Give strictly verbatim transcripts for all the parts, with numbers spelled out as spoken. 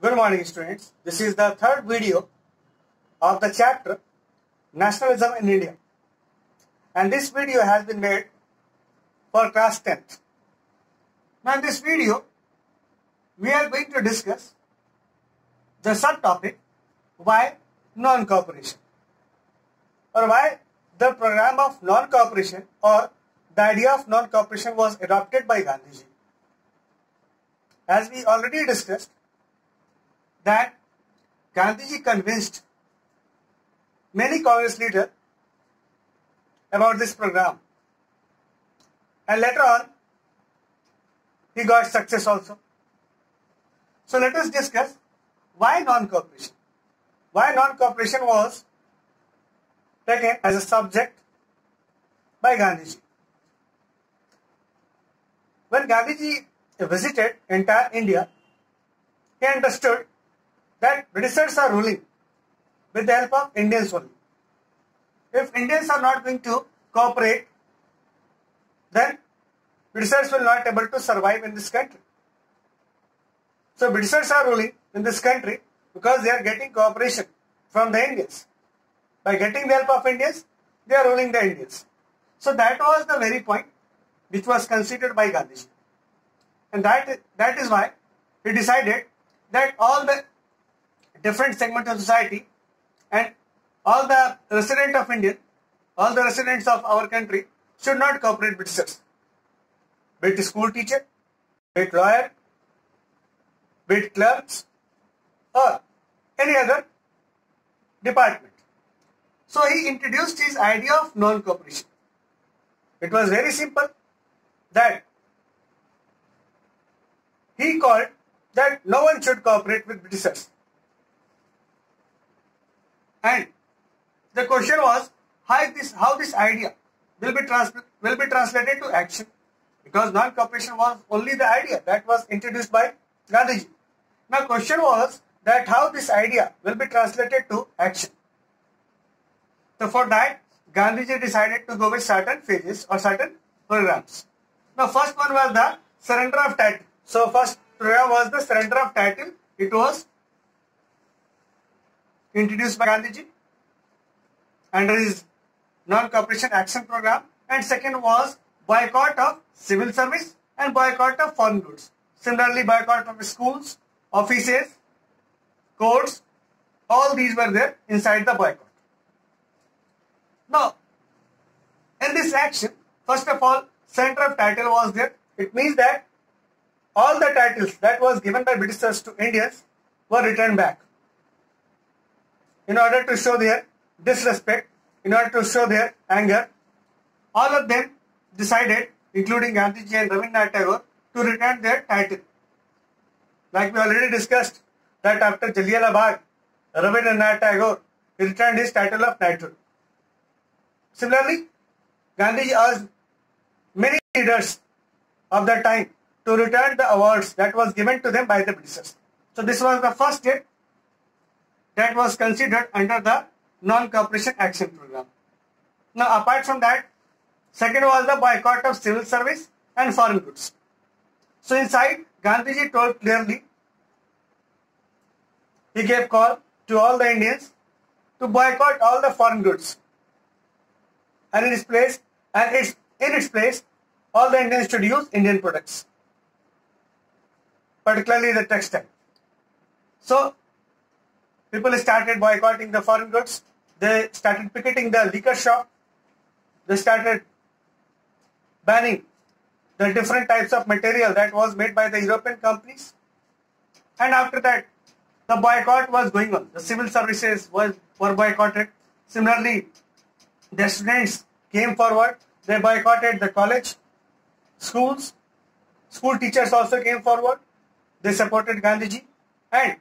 Good morning, students. This is the third video of the chapter Nationalism in India, and this video has been made for class tenth. Now in this video we are going to discuss the subtopic why non-cooperation, or why the program of non-cooperation or the idea of non-cooperation was adopted by Gandhiji. As we already discussed, that Gandhiji convinced many Congress leaders about this program, and later on he got success also. So let us discuss why non-cooperation. Why non-cooperation was taken as a subject by Gandhiji. When Gandhiji visited entire India, he understood that Britishers are ruling with the help of Indians only. If Indians are not going to cooperate, then Britishers will not be able to survive in this country. So Britishers are ruling in this country because they are getting cooperation from the Indians. By getting the help of Indians, they are ruling the Indians. So that was the very point which was considered by Gandhiji. And that, that is why he decided that all the different segments of society and all the residents of India, all the residents of our country should not cooperate with Britishers. Be it school teacher, be it lawyer, be it clerks, or any other department. So he introduced his idea of non-cooperation. It was very simple, that he called that no one should cooperate with Britishers. And the question was how this, how this idea will be, trans will be translated to action, because non-cooperation was only the idea that was introduced by Gandhiji. Now question was that how this idea will be translated to action. So for that, Gandhiji decided to go with certain phases or certain programs. Now first one was the surrender of title. So first program was the surrender of title. It was introduced by Gandhiji under his non-cooperation action program. And second was boycott of civil service and boycott of foreign goods. Similarly, boycott of schools, offices, courts, all these were there inside the boycott. Now, in this action, first of all, surrender of title was there. It means that all the titles that was given by Britishers to Indians were returned back. In order to show their disrespect, in order to show their anger, all of them decided, including Gandhiji and Rabindranath Tagore, to return their title. Like we already discussed, that after Jallianwala Bagh, Rabindranath Tagore returned his title of knighthood. Similarly, Gandhiji asked many leaders of that time to return the awards that was given to them by the Britishers. So this was the first step that was considered under the non-cooperation action program. Now apart from that, second was the boycott of civil service and foreign goods. So inside, Gandhiji told clearly, he gave call to all the Indians to boycott all the foreign goods, and in its place, and its in its place, all the Indians should use Indian products, particularly the textile. So people started boycotting the foreign goods. They started picketing the liquor shop. They started banning the different types of material that was made by the European companies. And after that, the boycott was going on. The civil services was, were boycotted. Similarly, the students came forward. They boycotted the college, schools. School teachers also came forward. They supported Gandhiji. And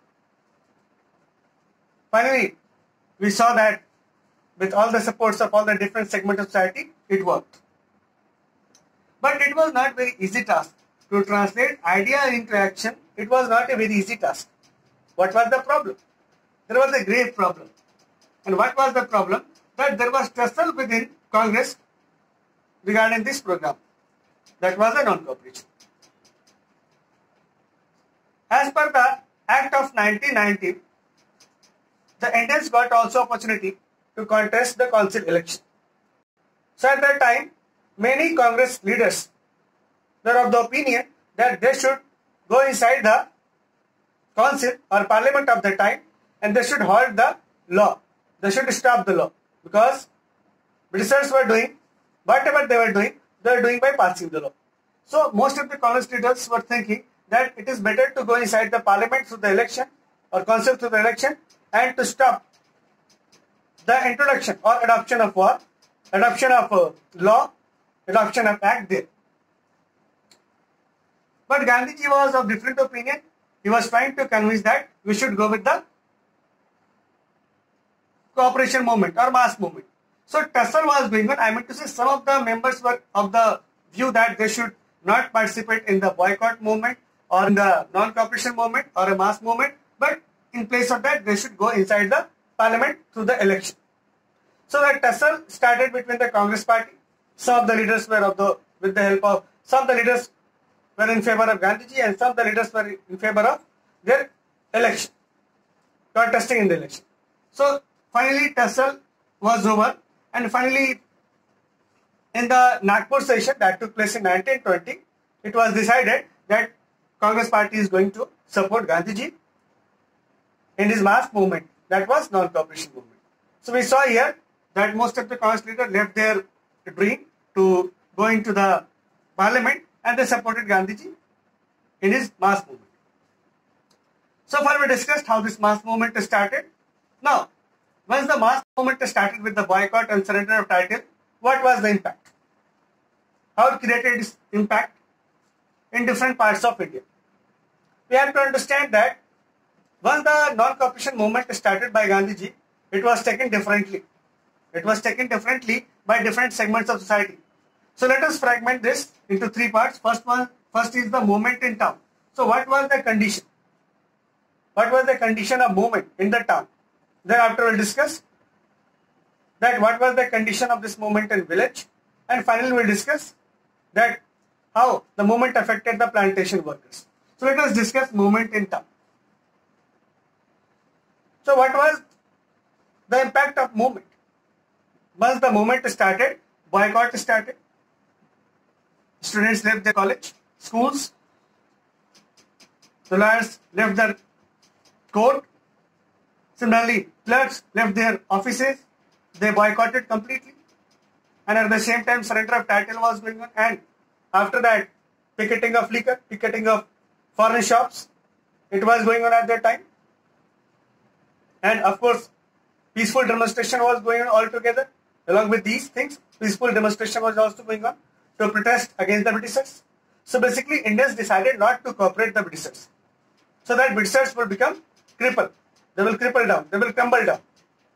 finally, we saw that with all the supports of all the different segments of society, it worked. But it was not very easy task to translate idea into action. It was not a very easy task. What was the problem? There was a grave problem. And what was the problem? That there was tussle within Congress regarding this program. That was a non-cooperation. As per the Act of nineteen ninety, the Indians got also opportunity to contest the council election. So at that time, many Congress leaders were of the opinion that they should go inside the council or parliament of the time and they should halt the law. They should stop the law because Britishers were doing whatever they were doing, they were doing by passing the law. So most of the Congress leaders were thinking that it is better to go inside the parliament through the election or council through the election and to stop the introduction or adoption of war, adoption of uh, law, adoption of act there. But Gandhiji was of different opinion. He was trying to convince that we should go with the cooperation movement or mass movement. So tussle was going on. I mean to say some of the members were of the view that they should not participate in the boycott movement or in the non-cooperation movement or a mass movement, but in place of that they should go inside the parliament through the election. So that tussle started between the Congress party. Some of the leaders were of the, with the help of, some of the leaders were in favor of Gandhiji and some of the leaders were in favor of their election, contesting in the election. So finally tussle was over and finally in the Nagpur session that took place in nineteen twenty, it was decided that Congress party is going to support Gandhiji in his mass movement, that was non-cooperation movement. So we saw here that most of the Congress leaders left their dream to go into the parliament and they supported Gandhiji in his mass movement. So far we discussed how this mass movement started. Now, once the mass movement started with the boycott and surrender of title, what was the impact? How it created its impact in different parts of India? We have to understand that once the non-cooperation movement started by Gandhiji, it was taken differently. It was taken differently by different segments of society. So let us fragment this into three parts. First one, first is the movement in town. So what was the condition? What was the condition of movement in the town? Thereafter we'll discuss that what was the condition of this movement in village, and finally we'll discuss that how the movement affected the plantation workers. So let us discuss movement in town. So what was the impact of movement? Once the movement started, boycott started. Students left their college, schools. The lawyers left their court. Similarly, clerks left their offices. They boycotted completely. And at the same time, surrender of title was going on. And after that, picketing of liquor, picketing of foreign shops, it was going on at that time. And of course, peaceful demonstration was going on altogether. Along with these things, peaceful demonstration was also going on to protest against the Britishers. So basically, Indians decided not to cooperate with the Britishers, so that Britishers will become crippled. They will cripple down. They will crumble down.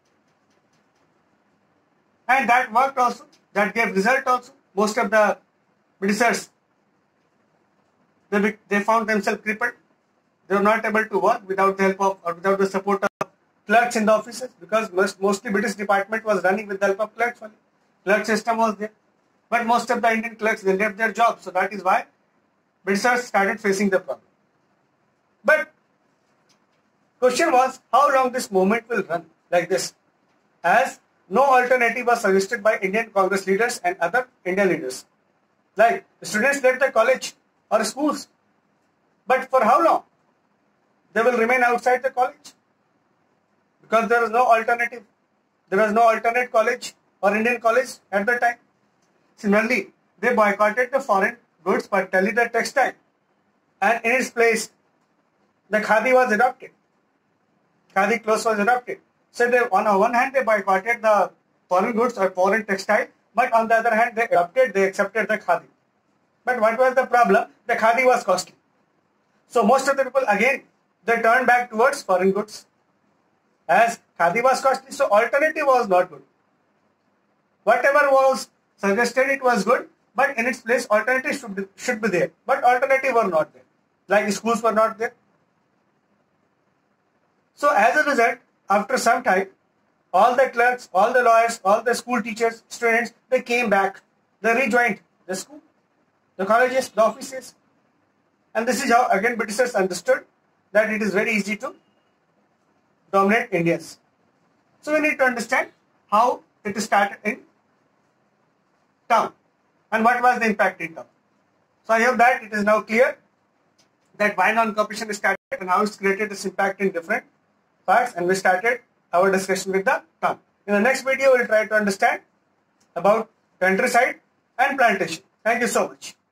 And that worked also. That gave result also. Most of the Britishers, they, they found themselves crippled. They were not able to work without the help of or without the support of clerks in the offices, because most, mostly British department was running with the help of clerks only. Clerk system was there. But most of the Indian clerks, they left their jobs. So that is why Britishers started facing the problem. But question was, how long this movement will run like this? As no alternative was suggested by Indian Congress leaders and other Indian leaders. Like, the students left the college or schools. But for how long? They will remain outside the college. Because there was no alternative. There was no alternate college or Indian college at the time. Similarly, they boycotted the foreign goods, particularly the textile. And in its place, the khadi was adopted. Khadi clothes was adopted. So they, on one hand, they boycotted the foreign goods or foreign textile, but on the other hand, they adopted, they accepted the khadi. But what was the problem? The khadi was costly. So most of the people, again, they turned back towards foreign goods. As khadi was costly, so alternative was not good. Whatever was suggested, it was good, but in its place, alternative should be, should be there. But alternative were not there. Like schools were not there. So as a result, after some time, all the clerks, all the lawyers, all the school teachers, students, they came back. They rejoined the school, the colleges, the offices. And this is how, again, Britishers understood that it is very easy to dominate Indians. So we need to understand how it started in town and what was the impact in town. So I hope that it is now clear that why non-competition started and how it's created its impact in different parts, and we started our discussion with the town. In the next video, we will try to understand about countryside and plantation. Thank you so much.